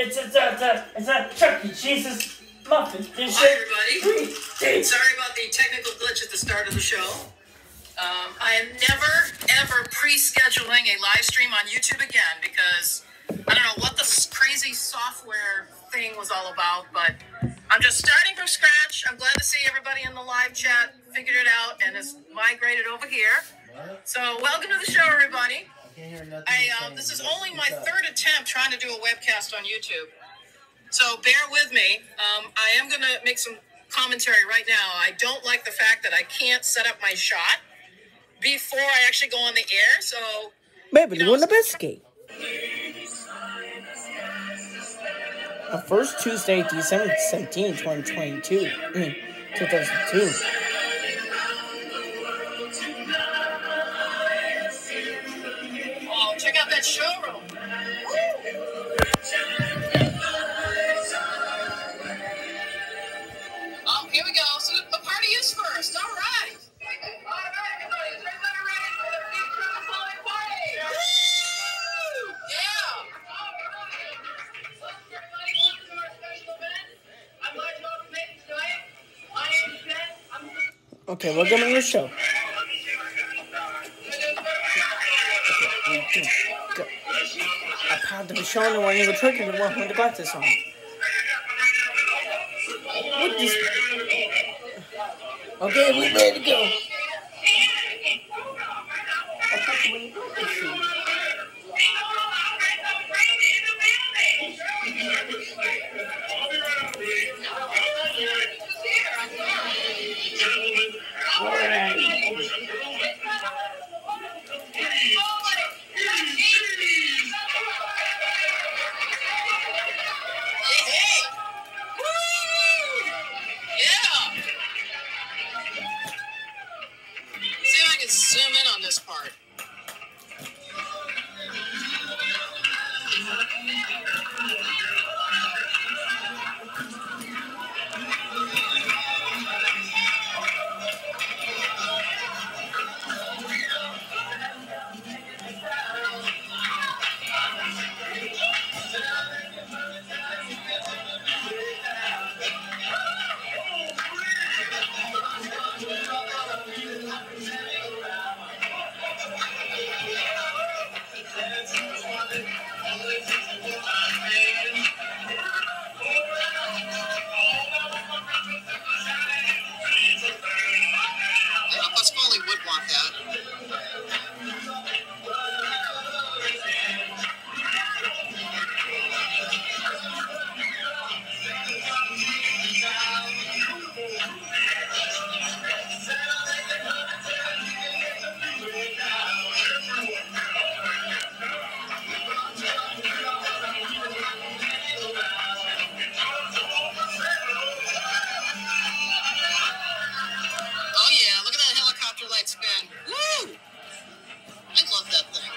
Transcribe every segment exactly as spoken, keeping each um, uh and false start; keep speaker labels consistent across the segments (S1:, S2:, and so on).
S1: it's it's a it's a, it's a Chuck E. Cheese's muffin.
S2: Hi everybody. Sorry about the technical glitch at the start of the show. Um, I am never ever pre-scheduling a live stream on YouTube again because I don't know what this crazy software thing was all about, but I'm just starting from scratch. I'm glad to see everybody in the live chat figured it out and has migrated over here. So welcome to the show, everybody. I, uh, this is only my third attempt trying to do a webcast on YouTube. So bear with me. Um, I am going to make some commentary right now. I don't like the fact that I can't set up my shot before I actually go on the air. So,
S3: Baby,
S2: you
S3: you
S2: know,
S3: want the biscuit? The first Tuesday, December seventeenth, twenty twenty-two. I mean, two thousand two.
S2: Oh, check out that showroom. Oh, here we go. So the party is first. All right. All right, everybody. Is everybody ready for the future of the following party? Woo! Yeah. All right. Welcome, everybody. Welcome to our special event. I'm glad to welcome you tonight. My name is Ben. I'm
S3: Okay, welcome to the show. Okay, go. I popped the show and when you were tricking and welcome to glasses on. What is... Okay, we ready to go.
S2: See if I can zoom in on this part. Yeah, Pasquale would want that. Oh yeah, look at that helicopter light spin. Woo! I love that thing.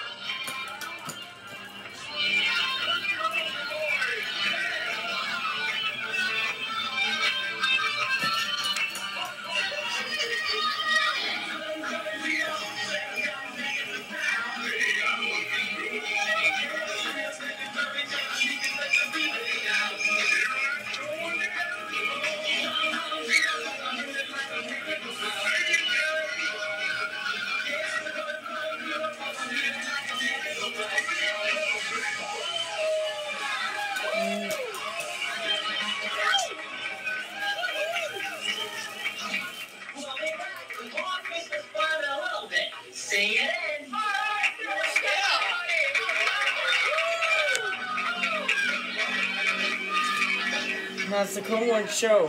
S3: That's the Cold War show.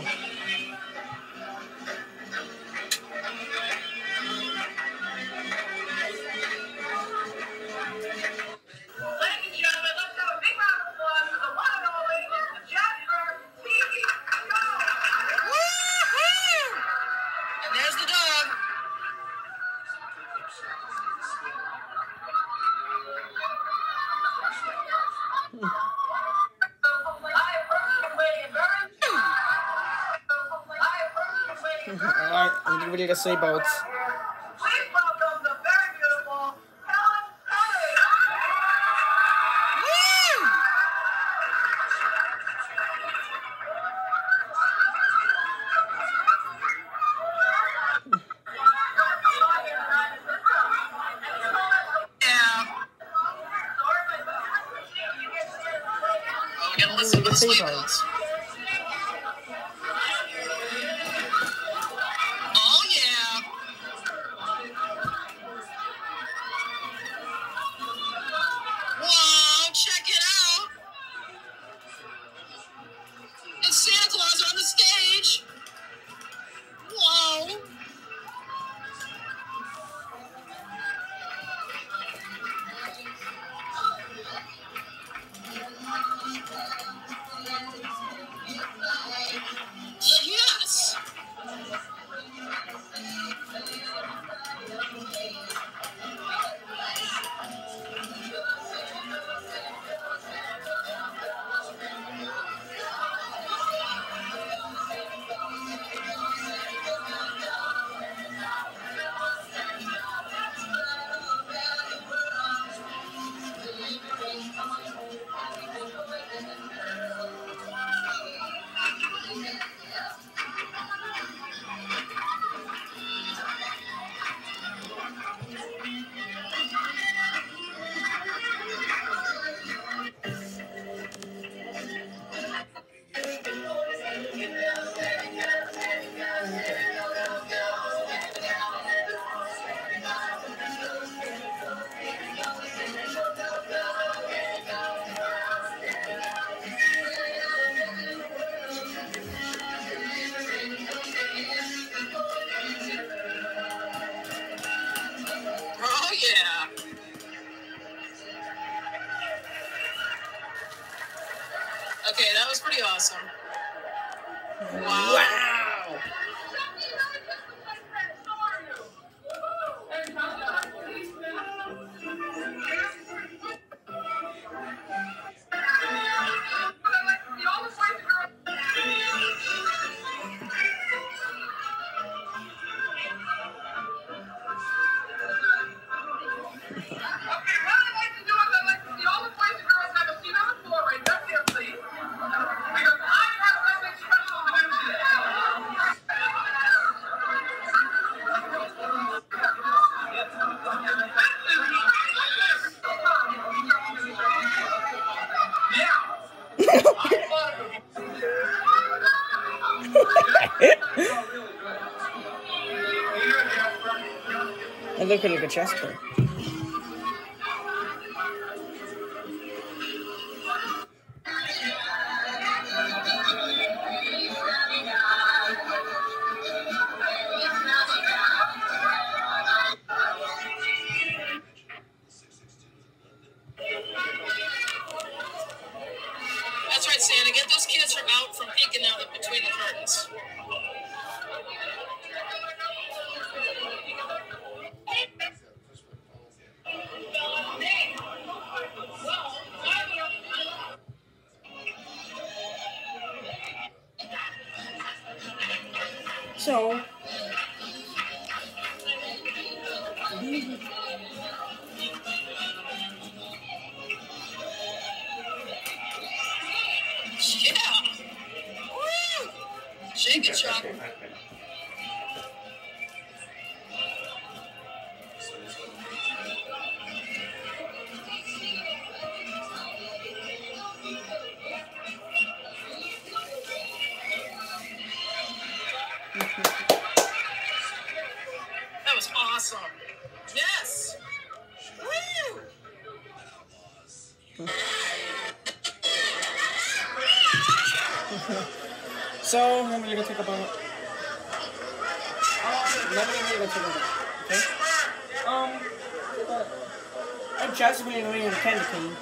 S2: Ladies and gentlemen, let's have a big round of applause for the one and only Jasper Beebe. Woo-hoo! And there's the dog.
S3: Alright, I'm getting ready to say about.
S2: Please welcome the very beautiful Helen Kelly. Woo!
S3: the
S2: sleigh
S3: sleigh
S2: bells.
S3: bells.
S2: Oh, yeah. Whoa, check it out. It's Santa Claus on the stage. Whoa. Yes. Oh, yeah. Okay, that was pretty awesome. Wow.
S3: Wow! And look at like a chessboard.
S2: That's right, Santa. Get those kids from out from peeking out between the curtains.
S3: So,
S2: Yeah. Woo! Shake it, Chuck. That was awesome. Yes. Woo!
S3: so I'm gonna go take a bite. Um, let me go take a bite. Okay. Um, I'm just gonna go in the candy cane.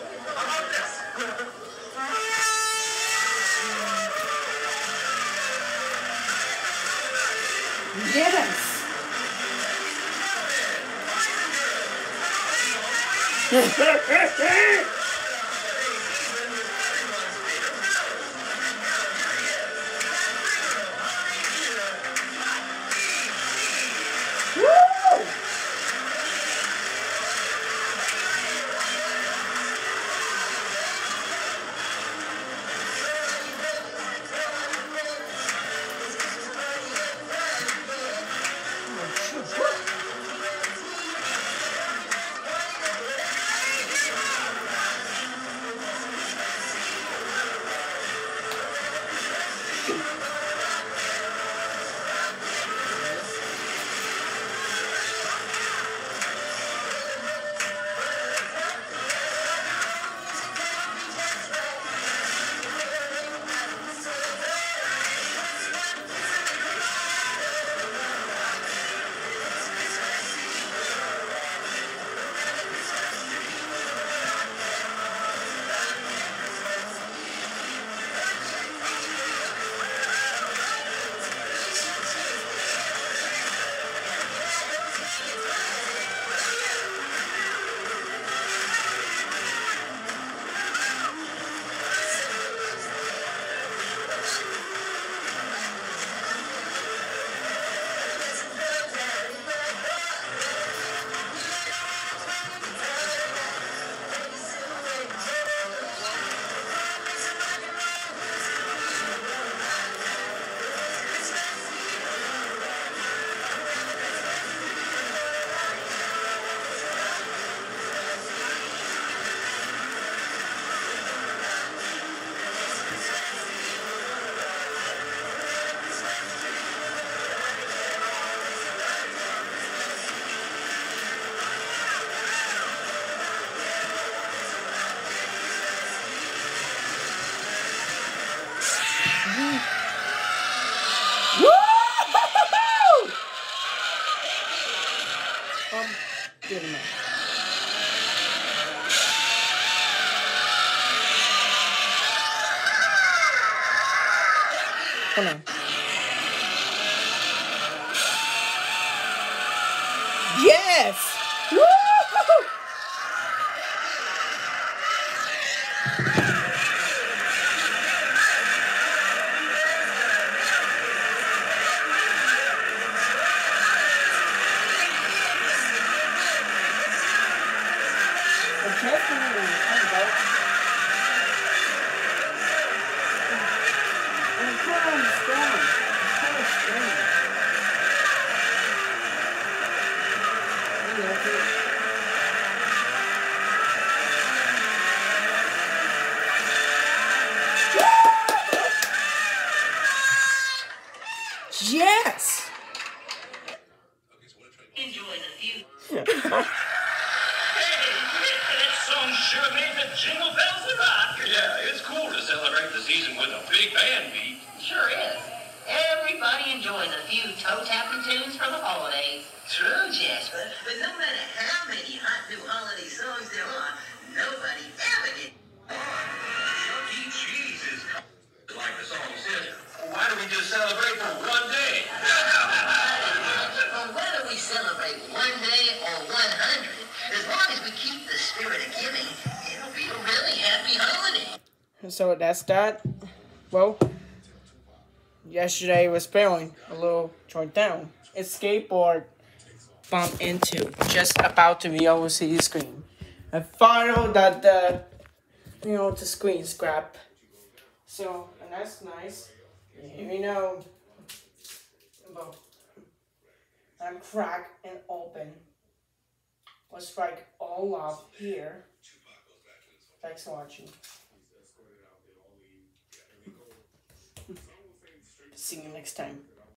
S3: Yes. Woo! Yes! Woo! Yes!
S2: Enjoy the view.
S4: Hey, that song sure made the jingle bells rock. Yeah, it's cool to celebrate the season with a big band beat.
S2: Sure is. Everybody enjoys a few toe-tapping tunes for the holidays.
S5: True, Jasper, but no matter how many hot new holiday songs there are, nobody ever gets
S4: Chuck E. Cheese is like the song says. Why don't we just celebrate for one day?
S5: Well, whether we celebrate one day or one hundred, as long as we keep the spirit of giving, it'll be a really happy holiday.
S3: So that's that. Well, yesterday was failing a little joint down. Its skateboard bumped into just about to be over the screen. I found that the, you know, the screen scrap. So, and that's nice. You know, well, I'm cracked and open. Was like all up here. Thanks for watching. See you next time.